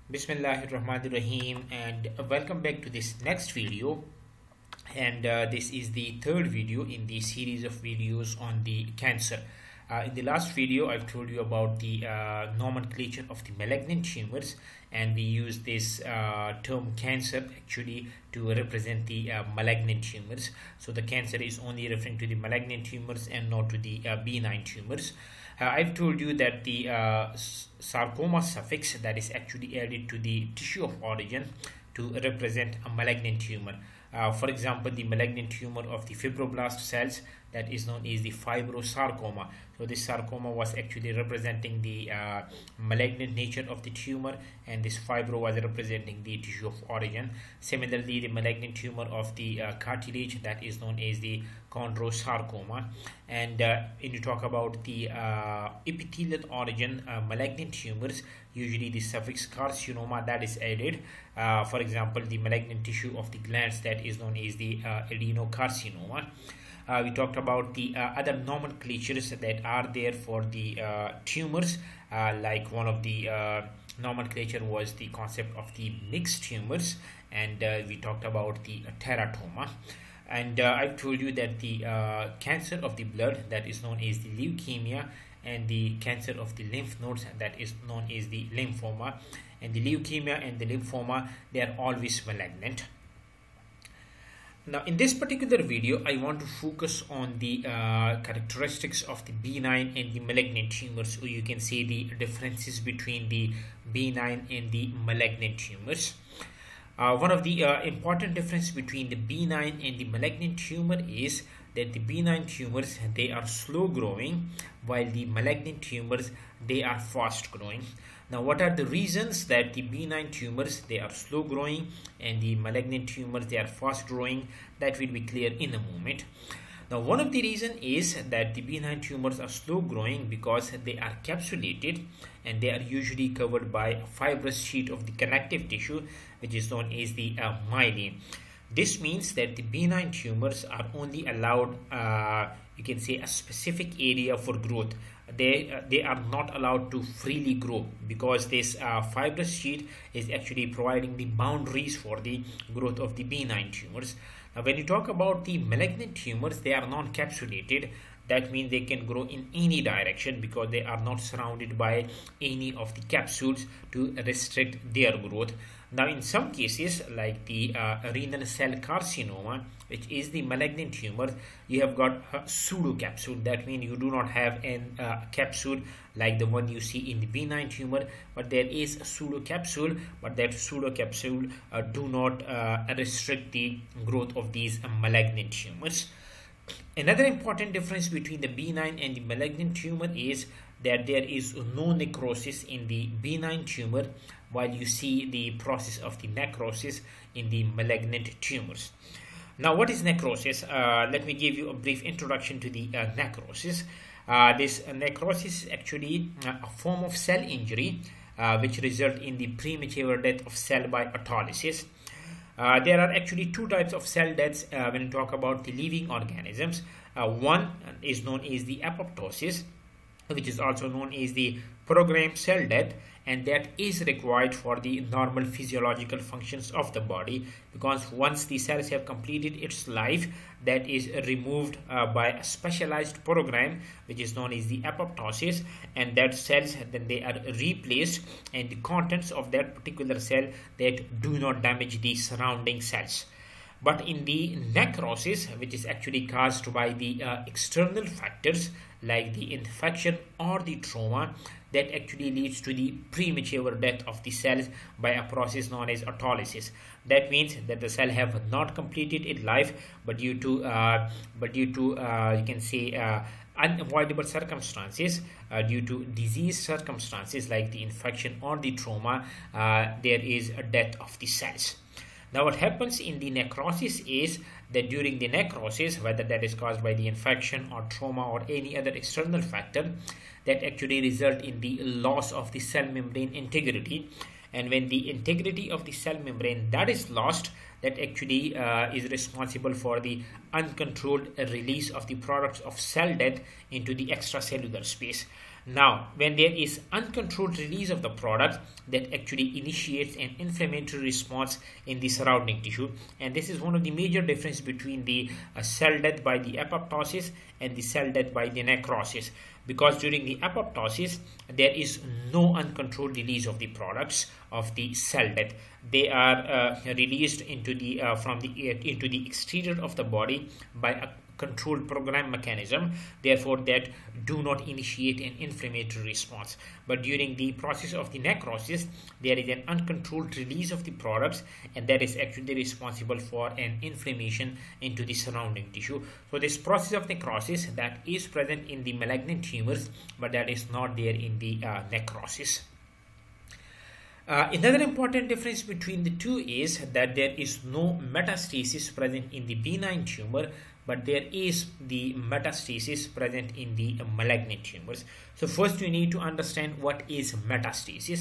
Bismillahirrahmanirrahim, and welcome back to this next video. And this is the third video in the series of videos on the cancer. In the last video, I've told you about the nomenclature of the malignant tumors, and we use this term cancer actually to represent the malignant tumors. So the cancer is only referring to the malignant tumors and not to the benign tumors. I've told you that the sarcoma suffix that is actually added to the tissue of origin to represent a malignant tumor. For example, the malignant tumor of the fibroblast cells, that is known as the fibrosarcoma. So this sarcoma was actually representing the malignant nature of the tumor, and this fibro was representing the tissue of origin. Similarly, the malignant tumor of the cartilage, that is known as the chondrosarcoma. And when you talk about the epithelial origin malignant tumors, usually the suffix carcinoma that is added. For example, the malignant tissue of the glands, that is known as the adenocarcinoma. We talked about the other nomenclatures that are there for the tumors, like one of the nomenclature was the concept of the mixed tumors, and we talked about the teratoma. And I've told you that the cancer of the blood, that is known as the leukemia, and the cancer of the lymph nodes, that is known as the lymphoma. And the leukemia and the lymphoma, they are always malignant. Now, in this particular video, I want to focus on the characteristics of the benign and the malignant tumors, so you can see the differences between the benign and the malignant tumors. One of the important difference between the benign and the malignant tumor is that the benign tumors, they are slow growing, while the malignant tumors, they are fast growing. Now, what are the reasons that the benign tumors, they are slow growing, and the malignant tumors, they are fast growing? That will be clear in a moment. Now, one of the reasons is that the benign tumors are slow growing because they are capsulated, and they are usually covered by a fibrous sheet of the connective tissue, which is known as the myelin. This means that the benign tumors are only allowed, you can say, a specific area for growth. They are not allowed to freely grow because this fibrous sheet is actually providing the boundaries for the growth of the benign tumors. Now, when you talk about the malignant tumors, they are non-capsulated. That means they can grow in any direction because they are not surrounded by any of the capsules to restrict their growth. Now, in some cases, like the renal cell carcinoma, which is the malignant tumor, you have got a pseudocapsule. That means you do not have a capsule like the one you see in the benign tumor, but there is a pseudocapsule, but that pseudocapsule do not restrict the growth of these malignant tumors. Another important difference between the benign and the malignant tumor is that there is no necrosis in the benign tumor, while you see the process of the necrosis in the malignant tumors. Now, what is necrosis? Let me give you a brief introduction to the necrosis. This necrosis is actually a form of cell injury which result in the premature death of cell by autolysis. There are actually two types of cell deaths when you talk about the living organisms. One is known as the apoptosis, which is also known as the programmed cell death, and that is required for the normal physiological functions of the body, because once the cells have completed its life, that is removed by a specialized program which is known as the apoptosis, and that cells then they are replaced, and the contents of that particular cell that do not damage the surrounding cells. But in the necrosis, which is actually caused by the external factors like the infection or the trauma, that actually leads to the premature death of the cells by a process known as autolysis. That means that the cell have not completed its life, but due to you can say unavoidable circumstances, due to disease circumstances like the infection or the trauma, there is a death of the cells. Now, what happens in the necrosis is that during the necrosis, whether that is caused by the infection or trauma or any other external factor, that actually result in the loss of the cell membrane integrity. And when the integrity of the cell membrane that is lost, that actually is responsible for the uncontrolled release of the products of cell death into the extracellular space. Now, when there is uncontrolled release of the product, that actually initiates an inflammatory response in the surrounding tissue, and this is one of the major difference between the cell death by the apoptosis and the cell death by the necrosis, because during the apoptosis there is no uncontrolled release of the products of the cell death. They are released into the into the exterior of the body by a controlled program mechanism, therefore that do not initiate an inflammatory response. But during the process of the necrosis, there is an uncontrolled release of the products, and that is actually responsible for an inflammation into the surrounding tissue. So this process of necrosis that is present in the malignant tumors, but that is not there in the necrosis. Another important difference between the two is that there is no metastasis present in the benign tumor, but there is the metastasis present in the malignant tumors. So first you need to understand what is metastasis.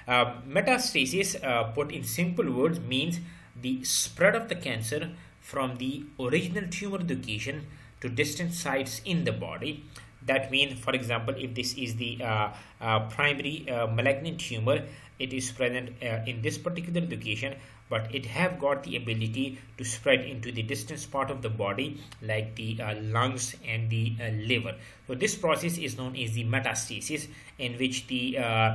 Metastasis, put in simple words, means the spread of the cancer from the original tumor location to distant sites in the body. That means, for example, if this is the primary malignant tumor, it is present in this particular location, but it have got the ability to spread into the distant part of the body, like the lungs and the liver. So this process is known as the metastasis, in which the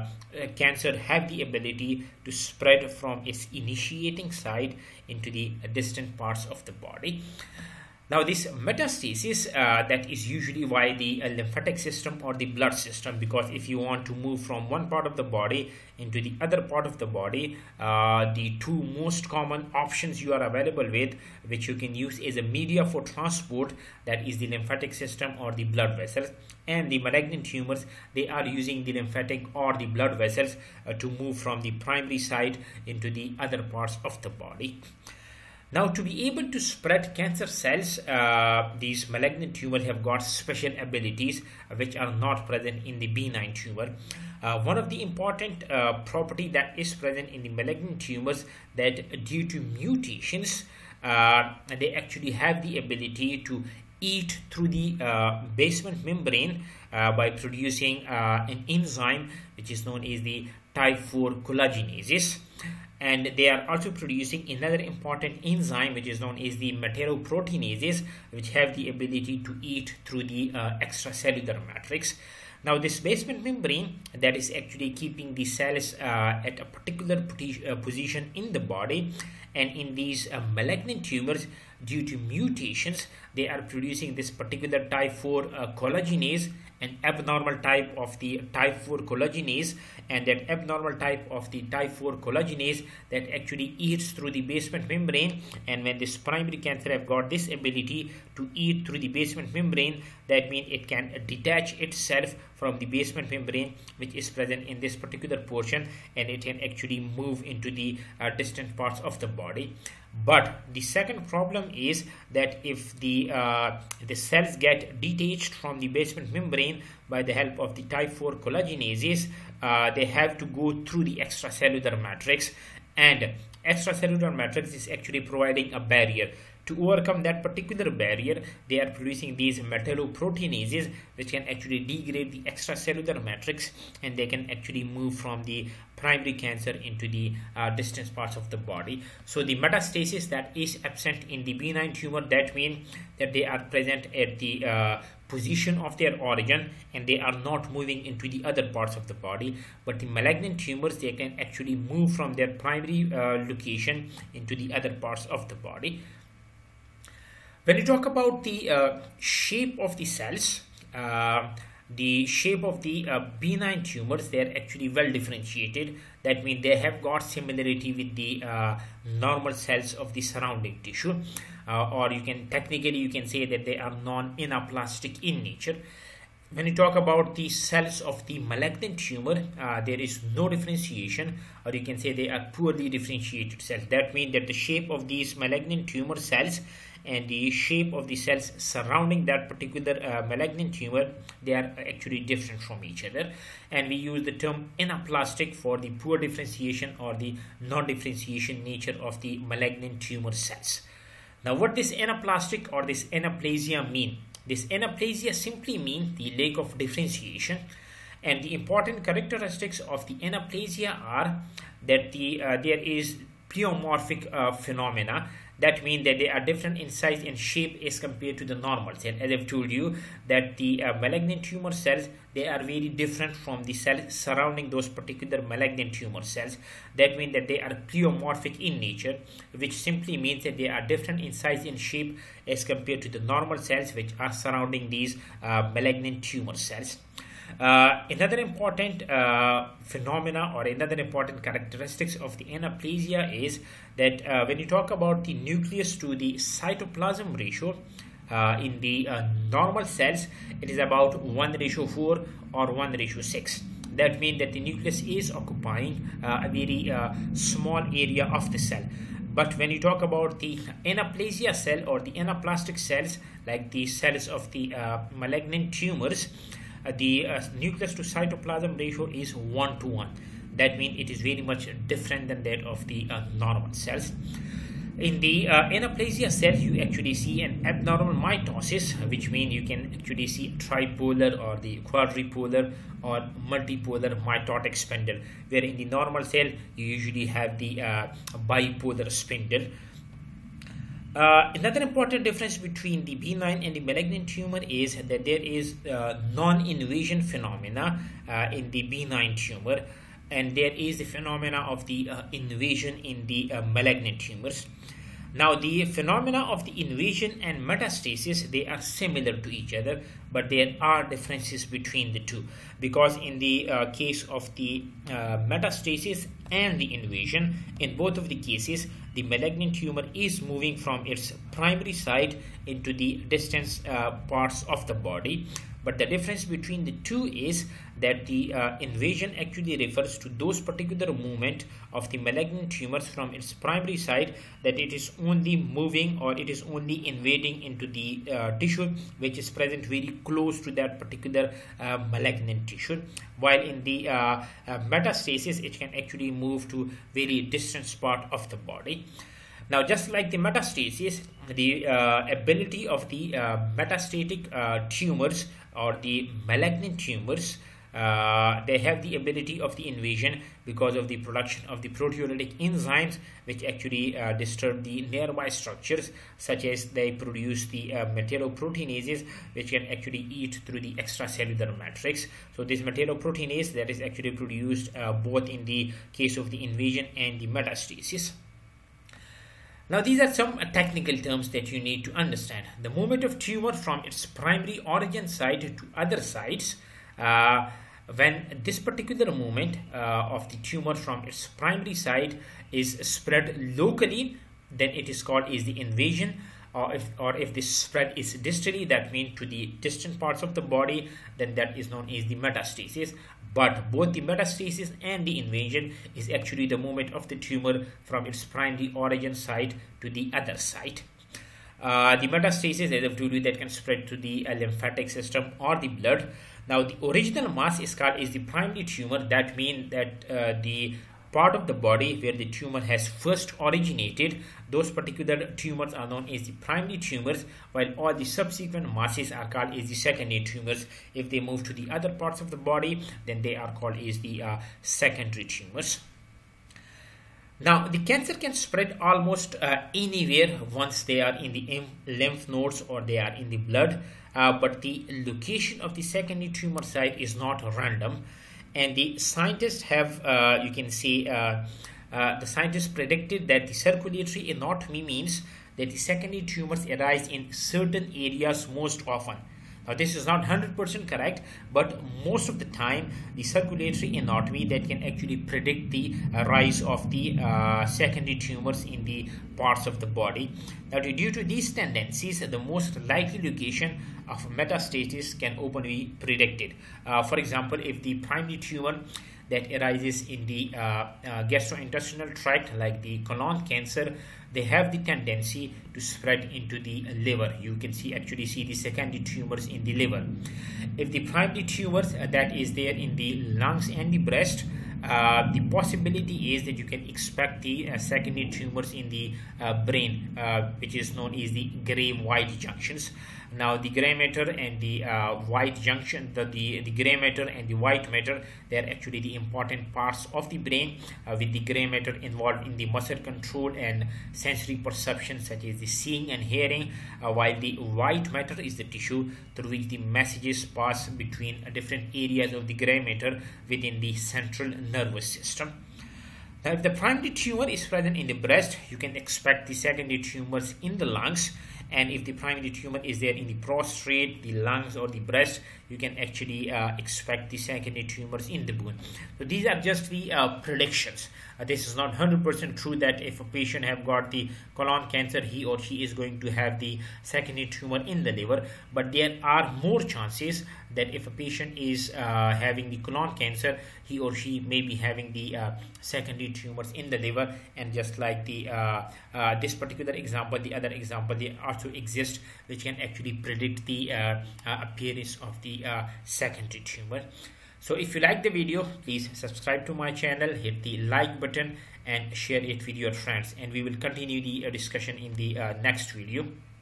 cancer have the ability to spread from its initiating site into the distant parts of the body. Now this metastasis, that is usually why the lymphatic system or the blood system, because if you want to move from one part of the body into the other part of the body, the two most common options you are available with, which you can use as a media for transport, that is the lymphatic system or the blood vessels. And the malignant tumors, they are using the lymphatic or the blood vessels to move from the primary site into the other parts of the body. Now, to be able to spread cancer cells, these malignant tumors have got special abilities which are not present in the benign tumor. One of the important property that is present in the malignant tumors, that due to mutations, they actually have the ability to eat through the basement membrane by producing an enzyme which is known as the type 4 collagenases. And they are also producing another important enzyme which is known as the metalloproteinases, which have the ability to eat through the extracellular matrix. Now this basement membrane, that is actually keeping the cells at a particular position in the body, and in these malignant tumors, due to mutations, they are producing this particular type 4 collagenase, an abnormal type of the type 4 collagenase, and that abnormal type of the type 4 collagenase that actually eats through the basement membrane. And when this primary cancer have got this ability to eat through the basement membrane, that means it can detach itself from the basement membrane which is present in this particular portion, and it can actually move into the distant parts of the body. But the second problem is that if the cells get detached from the basement membrane by the help of the type 4 collagenases, they have to go through the extracellular matrix, and extracellular matrix is actually providing a barrier. To overcome that particular barrier, they are producing these metalloproteinases which can actually degrade the extracellular matrix, and they can actually move from the primary cancer into the distant parts of the body. So the metastasis that is absent in the benign tumor, that means that they are present at the position of their origin and they are not moving into the other parts of the body. But the malignant tumors, they can actually move from their primary location into the other parts of the body. When you talk about the shape of the cells, the shape of the benign tumors, they are actually well differentiated. That means they have got similarity with the normal cells of the surrounding tissue, or you can technically say that they are non-anaplastic in nature. When you talk about the cells of the malignant tumor, there is no differentiation, or you can say they are poorly differentiated cells. That means that the shape of these malignant tumor cells and the shape of the cells surrounding that particular malignant tumor, they are actually different from each other. And we use the term anaplastic for the poor differentiation or the non-differentiation nature of the malignant tumor cells. Now, what this anaplastic or this anaplasia mean? This anaplasia simply means the lack of differentiation, And the important characteristics of the anaplasia are that there is pleomorphic phenomena. That means that they are different in size and shape as compared to the normal cell. As I've told you that the malignant tumor cells, they are very different from the cells surrounding those particular malignant tumor cells. That means that they are pleomorphic in nature, which simply means that they are different in size and shape as compared to the normal cells which are surrounding these malignant tumor cells. Another important phenomena or another important characteristics of the anaplasia is that when you talk about the nucleus to the cytoplasm ratio in the normal cells, it is about 1:4 or 1:6. That means that the nucleus is occupying a very small area of the cell. But when you talk about the anaplasia cell or the anaplastic cells, like the cells of the malignant tumors, the nucleus to cytoplasm ratio is 1:1. That means it is very much different than that of the normal cells. In the anaplasia cells, you actually see an abnormal mitosis, which means you can actually see tripolar or the quadripolar or multipolar mitotic spindle, where in the normal cell you usually have the bipolar spindle. Another important difference between the benign and the malignant tumor is that there is non-invasion phenomena in the benign tumor, and there is the phenomena of the invasion in the malignant tumors. Now, the phenomena of the invasion and metastasis, they are similar to each other, but there are differences between the two, because in the case of the metastasis and the invasion, in both of the cases, the malignant tumor is moving from its primary site into the distant parts of the body. But the difference between the two is that the invasion actually refers to those particular movement of the malignant tumors from its primary site, that it is only moving or it is only invading into the tissue which is present very close to that particular malignant tissue, while in the metastasis it can actually move to very distant part of the body. Now, just like the metastasis, the ability of the metastatic tumors or the malignant tumors, they have the ability of the invasion because of the production of the proteolytic enzymes, which actually disturb the nearby structures, such as they produce the metalloproteinases, which can actually eat through the extracellular matrix. So this metalloproteinase that is actually produced both in the case of the invasion and the metastasis. Now, these are some technical terms that you need to understand. The movement of tumor from its primary origin site to other sites, when this particular movement of the tumor from its primary site is spread locally, then it is called is the invasion. Or if this spread is distally, that means to the distant parts of the body, then that is known as the metastasis. But both the metastasis and the invasion is actually the movement of the tumor from its primary origin site to the other site. The metastasis, as I've told you, that can spread to the lymphatic system or the blood. Now, the original mass is called is the primary tumor. That means that the part of the body where the tumor has first originated, those particular tumors are known as the primary tumors, while all the subsequent masses are called as the secondary tumors. If they move to the other parts of the body, then they are called as the secondary tumors. Now, the cancer can spread almost anywhere once they are in the lymph nodes or they are in the blood, but the location of the secondary tumor site is not random. And the scientists have, you can see, the scientists predicted that the circulatory anatomy means that the secondary tumors arise in certain areas most often. Now, this is not 100% correct, but most of the time, the circulatory anatomy that can actually predict the rise of the secondary tumors in the parts of the body. Now, due to these tendencies, the most likely location of metastasis can often be predicted. For example, if the primary tumor that arises in the gastrointestinal tract, like the colon cancer, they have the tendency to spread into the liver. You can actually see the secondary tumors in the liver. If the primary tumors that is there in the lungs and the breast, the possibility is that you can expect the secondary tumors in the brain, which is known as the gray-white junctions. Now the gray matter and the white junction, the gray matter and the white matter, they are actually the important parts of the brain, with the gray matter involved in the muscle control and sensory perception such as the seeing and hearing, while the white matter is the tissue through which the messages pass between different areas of the gray matter within the central nervous system. Now, if the primary tumor is present in the breast, you can expect the secondary tumors in the lungs. And if the primary tumor is there in the prostate, the lungs, or the breast, you can actually expect the secondary tumors in the bone. So these are just the predictions. This is not 100% true that if a patient have got the colon cancer, he or she is going to have the secondary tumor in the liver. But there are more chances that if a patient is having the colon cancer, he or she may be having the secondary tumors in the liver. And just like the this particular example, the other example, they also exist which can actually predict the appearance of the secondary tumor. So if you like the video, please subscribe to my channel, hit the like button and share it with your friends, and we will continue the discussion in the next video.